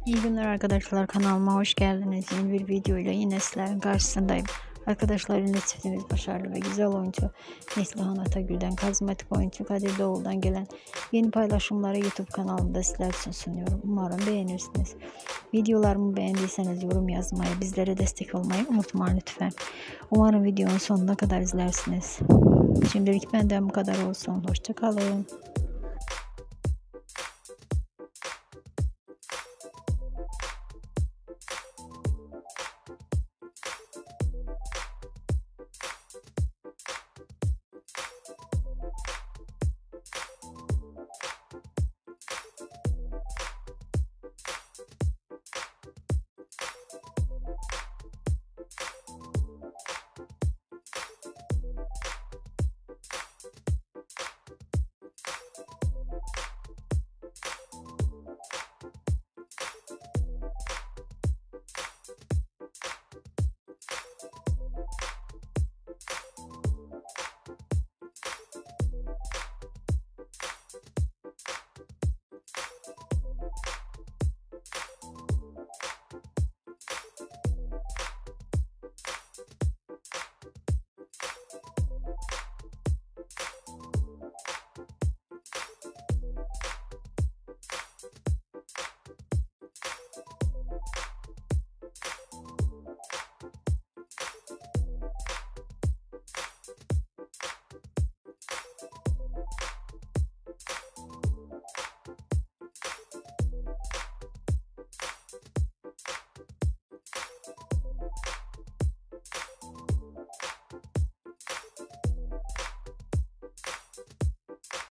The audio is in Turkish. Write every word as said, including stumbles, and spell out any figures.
İyi günler arkadaşlar, kanalıma hoş geldiniz. Yeni bir videoyla yine sizlerin karşısındayım. Arkadaşlar, yine çiftimiz başarılı ve güzel oyuncu Neslihan Atagül'den, karizmatik oyuncu Kadir Doğulu'dan gelen yeni paylaşımları YouTube kanalımda sizler için sunuyorum. Umarım beğenirsiniz. Videolarımı beğendiyseniz yorum yazmayı, bizlere destek olmayı unutmayın lütfen. Umarım videonun sonuna kadar izlersiniz. Şimdilik benden bu kadar olsun. Hoşça kalın.